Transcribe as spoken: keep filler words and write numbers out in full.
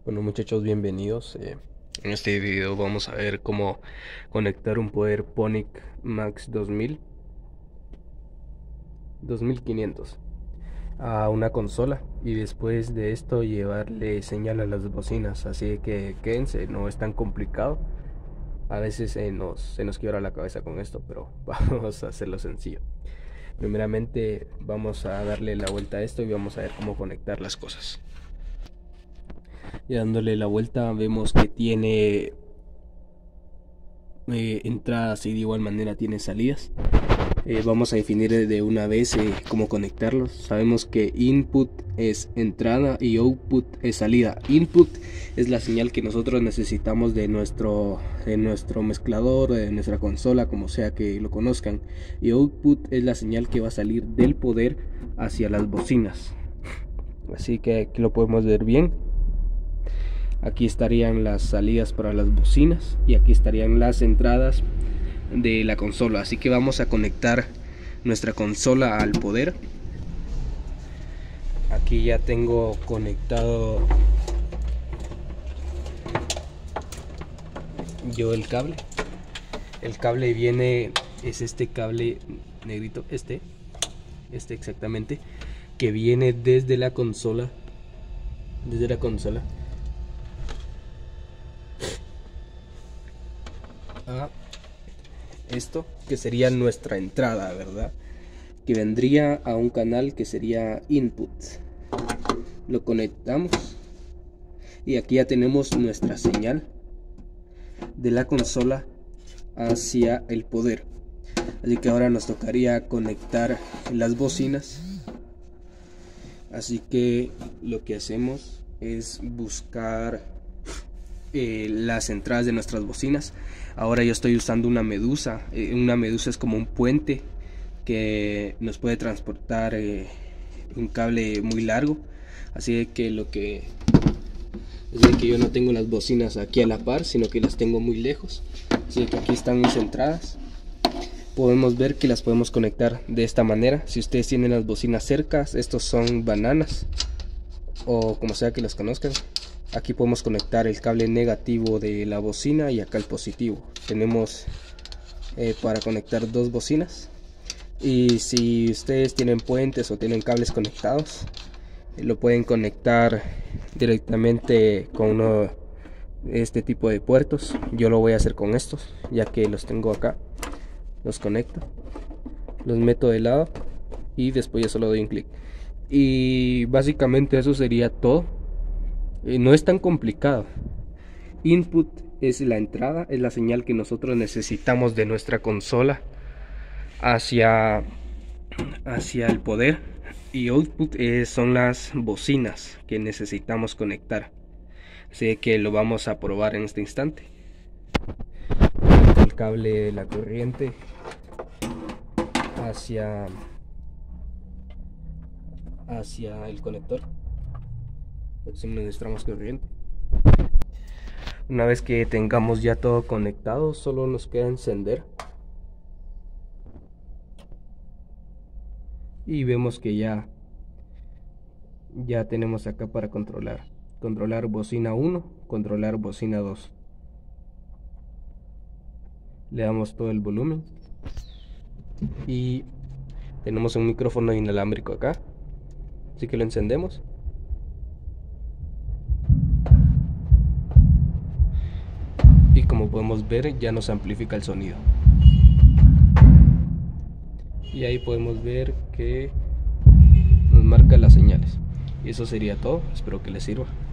Bueno muchachos, bienvenidos. Eh, en este video vamos a ver cómo conectar un poder Ponic Max dos mil, dos mil quinientos a una consola y después de esto llevarle señal a las bocinas. Así que quédense, no es tan complicado. A veces se nos, se nos quiebra la cabeza con esto, pero vamos a hacerlo sencillo. Primeramente vamos a darle la vuelta a esto y vamos a ver cómo conectar las cosas. Y dándole la vuelta vemos que tiene eh, entradas y de igual manera tiene salidas. Eh, vamos a definir de una vez eh, cómo conectarlos. Sabemos que input es entrada y output es salida. Input es la señal que nosotros necesitamos de nuestro, de nuestro mezclador, de nuestra consola, como sea que lo conozcan. Y output es la señal que va a salir del poder hacia las bocinas. Así que aquí lo podemos ver bien. Aquí estarían las salidas para las bocinas y aquí estarían las entradas de la consola. Así que vamos a conectar nuestra consola al poder. Aquí ya tengo conectado yo el cable. El cable viene, es este cable negrito, este, este exactamente, que viene desde la consola, desde la consola. A esto que sería nuestra entrada, verdad, que vendría a un canal que sería input. Lo conectamos y aquí ya tenemos nuestra señal de la consola hacia el poder. Así que ahora nos tocaría conectar las bocinas. Así que lo que hacemos es buscar eh, las entradas de nuestras bocinas. Ahora yo estoy usando una medusa. Eh, una medusa es como un puente que nos puede transportar eh, un cable muy largo. Así que lo que es de que yo no tengo las bocinas aquí a la par, sino que las tengo muy lejos. Así que aquí están mis entradas. Podemos ver que las podemos conectar de esta manera. Si ustedes tienen las bocinas cerca, estos son bananas o como sea que las conozcan. Aquí podemos conectar el cable negativo de la bocina y acá el positivo. Tenemos eh, para conectar dos bocinas. Y si ustedes tienen puentes o tienen cables conectados, eh, lo pueden conectar directamente con uno de este tipo de puertos. Yo lo voy a hacer con estos, ya que los tengo acá. Los conecto, los meto de lado y después ya solo doy un clic. Y básicamente eso sería todo. Eh, no es tan complicado. Input es la entrada, es la señal que nosotros necesitamos de nuestra consola hacia, hacia el poder. Y output es, son las bocinas que necesitamos conectar. Así que lo vamos a probar en este instante. El cable de la corriente hacia hacia el conector. Suministramos corriente. Una vez que tengamos ya todo conectado, solo nos queda encender y vemos que ya ya tenemos acá para controlar controlar bocina uno, controlar bocina dos. Le damos todo el volumen y tenemos un micrófono inalámbrico acá, así que lo encendemos y como podemos ver ya nos amplifica el sonido y ahí podemos ver que nos marca las señales. Y eso sería todo, espero que les sirva.